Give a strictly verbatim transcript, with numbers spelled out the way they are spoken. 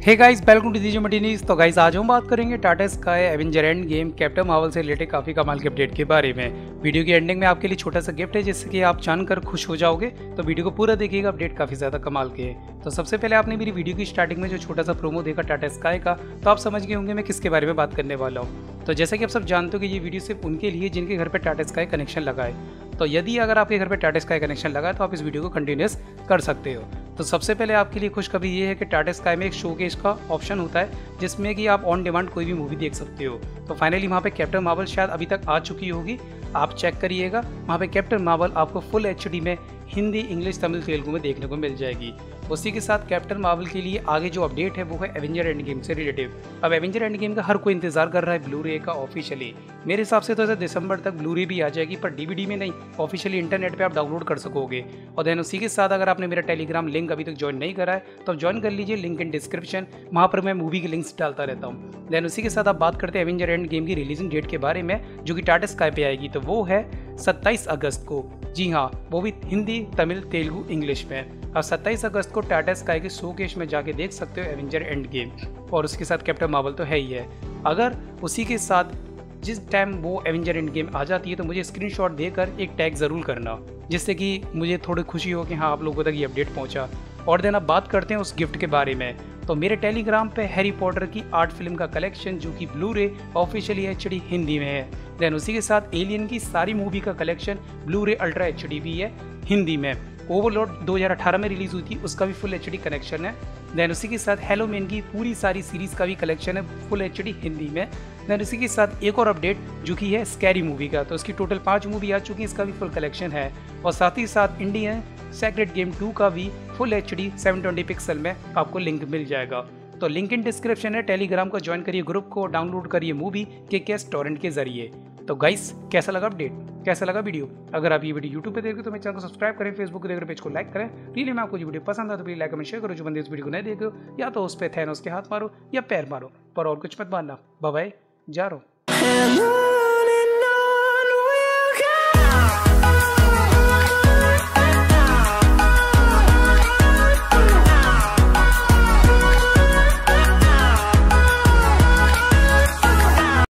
Hey guys, welcome to दीजिए मटीनीज। तो guys आज हम बात करेंगे Tata Sky Avenger Endgame Captain Marvel से रिलेटेड काफ़ी कमाल के अपडेट के बारे में। वीडियो की एंडिंग में आपके लिए छोटा सा गिफ्ट है जिससे कि आप जानकर खुश हो जाओगे। तो वीडियो को पूरा देखिएगा, अपडेट काफ़ी ज़्यादा कमाल के हैं। तो सबसे पहले आपने मेरी वीडियो की स्टार्टिंग में जो छोटा सा प्रोमो देखा टाटा स्काई का, तो आप समझ गए होंगे मैं किसके बारे में बात करने वाला हूँ। तो जैसा कि आप सब जानते हो कि ये वीडियो सिर्फ उनके लिए जिनके घर पर टाटा स्काई कनेक्शन लगा है। तो यदि अगर आपके घर पे टाटा स्काई कनेक्शन लगा है तो आप इस वीडियो को कंटिन्यूस कर सकते हो। तो सबसे पहले आपके लिए खुशखबरी ये है कि टाटा स्काई में एक शोकेस का ऑप्शन होता है जिसमें कि आप ऑन डिमांड कोई भी मूवी देख सकते हो। तो फाइनली वहाँ पे कैप्टन मार्वल शायद अभी तक आ चुकी होगी, आप चेक करिएगा। वहाँ पे कैप्टन मार्वल आपको फुल एचडी में हिंदी, इंग्लिश, तमिल, तेलुगु में देखने को मिल जाएगी। उसी के साथ कैप्टन मार्वल के लिए आगे जो अपडेट है वो है एवेंजर एंड गेम से रिलेटिव। अब एवेंजर एंड गेम का हर कोई इंतजार कर रहा है ब्लू रे का ऑफिशियली। मेरे हिसाब से तो ऐसा दिसंबर तक ब्लू रे भी आ जाएगी, पर डीवीडी में नहीं, ऑफिशियली इंटरनेट पे आप डाउनलोड कर सकोगे। और देन उसी के साथ अगर आपने मेरा टेलीग्राम लिंक अभी तक ज्वाइन नहीं करा है तो ज्वाइन कर लीजिए, लिंक इन डिस्क्रिप्शन। वहाँ पर मैं मूवी के लिंक्स डालता रहता हूँ। देन उसी के साथ आप बात करते हैं एवेंजर एंड गेम की रिलीजिंग डेट के बारे में, जो कि टाटा स्काई पे आएगी। तो वो है सत्ताईस अगस्त को। जी हाँ, वो भी हिंदी, तमिल, तेलुगु, इंग्लिश में। अब सत्ताईस अगस्त को टाटा स्काई के शोकेस में जाके देख सकते हो एवेंजर एंड गेम, और उसके साथ कैप्टन मार्वल तो है ही है। अगर उसी के साथ जिस टाइम वो एवेंजर एंड गेम आ जाती है तो मुझे स्क्रीनशॉट देकर एक टैग ज़रूर करना, जिससे कि मुझे थोड़ी खुशी हो कि हाँ आप लोगों तक ये अपडेट पहुंचा। और देन अब बात करते हैं उस गिफ्ट के बारे में। तो मेरे टेलीग्राम पे हैरी पॉटर की आर्ट फिल्म का कलेक्शन, जो कि ब्लू रे ऑफिशियली एचडी हिंदी में है। देन उसी के साथ एलियन की सारी मूवी का collection blu-ray ultra HD भी है हिंदी में। ओवरलॉर्ड दो हज़ार अठारह में रिलीज हुई थी, उसका भी फुल एचडी कनेक्शन है। देन उसी के साथ हेलो मैन की पूरी सारी सीरीज का भी कलेक्शन है फुल एचडी हिंदी में। देन इसी के साथ एक और अपडेट जो कि है स्कैरी मूवी का, तो इसकी टोटल पांच मूवी आ चुकी है, इसका भी फुल कलेक्शन है। और साथ ही साथ इंडियन सेक्रेट गेम टू का भी full HD seven twenty pixel में आपको लिंक मिल जाएगा। तो लिंक इन डिस्क्रिप्शन है, टेलीग्राम को ज्वाइन करिए, ग्रुप को डाउनलोड करिए मूवी के कैश टोरेंट के जरिए। तो गाइस कैसा लगा अपडेट, कैसा लगा वीडियो? अगर आप ये वीडियो यूट्यूब पे देख रहे हो तो मेरे चैनल को सब्सक्राइब करें, फेसबुक पे देख रहे पेज को लाइक करें। रियली में आपको ये वीडियो पसंद आए तो प्लीज लाइक कमेंट शेयर करो। जो बंदे इस वीडियो को नहीं देख रहे हो या तो उस पे थैनोस के हाथ मारो या पैर मारो, पर और कुछ मत मारना। बाय बाय, जा रहा हूँ।